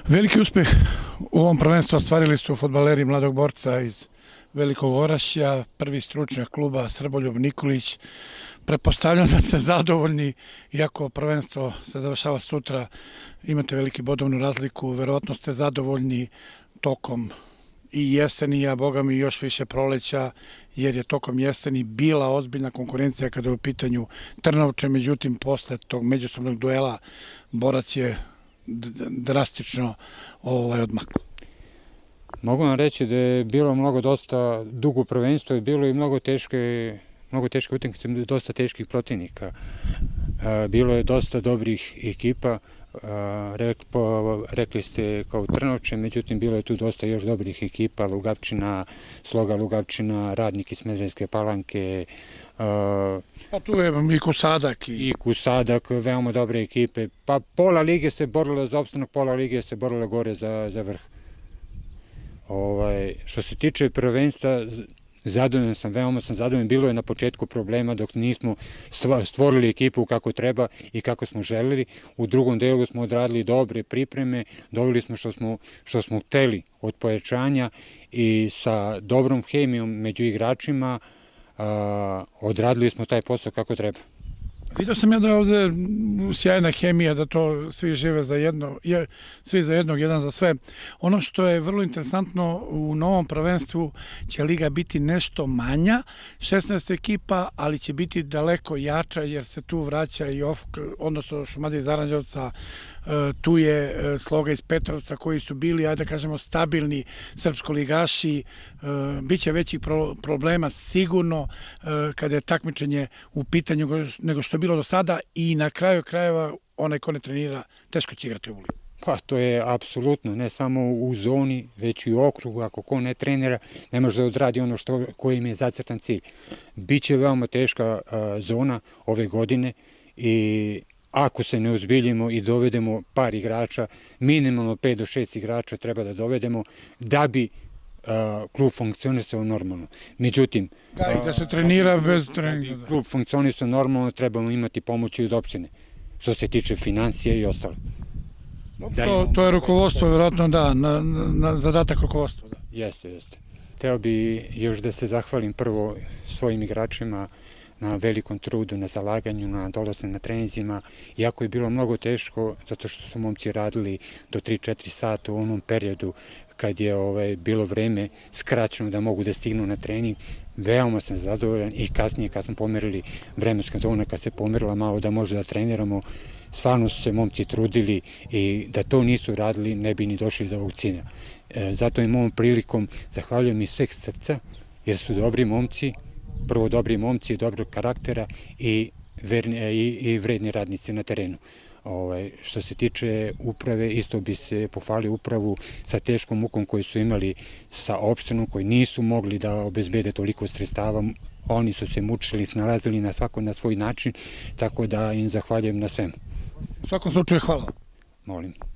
Veliki uspeh u ovom prvenstvu ostvarili su fudbaleri Mladog Borca iz Velikog Orašja, prvi stručnjak kluba Srboljub Nikolić. Pretpostavljam da ste zadovoljni, iako prvenstvo se završava sutra, imate veliki bodovnu razliku, verovatno ste zadovoljni tokom i jeseni, a boga mi još više proleća, jer je tokom jeseni bila ozbiljna konkurencija kada je u pitanju Trnovče, međutim posle tog međusobnog duela Borac je drastično odmakao. Mogu vam reći da je bilo dosta dugo prvenstvo i bilo i mnogo teške utakmice, dosta teških protivnika. Bilo je dosta dobrih ekipa, rekli ste kao Trnovče, međutim bilo je tu dosta još dobrih ekipa, Lugavčina, Sloga Lugavčina, Radnik iz Smederevske Palanke. Pa tu je i Kusadak. I Kusadak, veoma dobre ekipe. Pa pola lige se borila za opstanak, pola lige se borila gore za vrh. Što se tiče prvenstva, zadovoljan sam, veoma sam zadovoljan. Bilo je na početku problema dok nismo stvorili ekipu kako treba i kako smo želeli. U drugom delu smo odradili dobre pripreme, dobili smo što smo hteli od pojačanja i sa dobrom hemijom među igračima odradili smo taj posao kako treba. Vidio sam ja da je ovde sjajna hemija, da to svi žive za jedno, svi za jednog, jedan za sve. Ono što je vrlo interesantno, u novom prvenstvu će liga biti nešto manja, 16 ekipa, ali će biti daleko jača jer se tu vraća i odnosno Šumadija iz Aranđelovca, tu je Sloga iz Petrovca koji su bili, ajde da kažemo, stabilni srpskoligaši. Biće većih problema sigurno kada je takmičenje u pitanju nego što je bilo do sada i na kraju krajeva onaj ko ne trenira teško će igrati u ligu. Pa to je apsolutno, ne samo u zoni, već i u okrugu. Ako ko ne trenira, ne može da odradi ono koji im je zacrtan cilj. Biće veoma teška zona ove godine i ako se ne ozbiljimo i dovedemo par igrača, minimalno 5 do 6 igrača treba da dovedemo da bi klub funkcionisao normalno. Međutim, da se trenira bez treninga. Da bi klub funkcionisao normalno, trebamo imati pomoći od opštine, što se tiče financije i ostalo. To je rukovodstvo, verovatno da, na zadatak rukovodstva. Jeste. Hteo bi još da se zahvalim prvo svojim igračima na velikom trudu, na zalaganju, na dolazku na treninzima, iako je bilo mnogo teško, zato što su momci radili do 3-4 sata u onom periodu kad je bilo vreme skraćeno da mogu da stignu na trening. Veoma sam zadovoljan i kasnije kad smo pomerili vremenska zona, kad se pomerila malo da može da treniramo, stvarno su se momci trudili i da to nisu radili ne bi ni došli do ovog cilja. Zato im ovom prilikom zahvaljujem iz sveg srca jer su dobri momci, prvo dobri momci, dobrog karaktera i vredni radnici na terenu. Što se tiče uprave, isto bi se pohvalio upravu sa teškom mukom koju su imali sa opštinom, koji nisu mogli da obezbede toliko sredstava. Oni su se mučili, snalazili na svako na svoj način, tako da im zahvaljujem na svemu. U svakom slučaju hvala. Molim.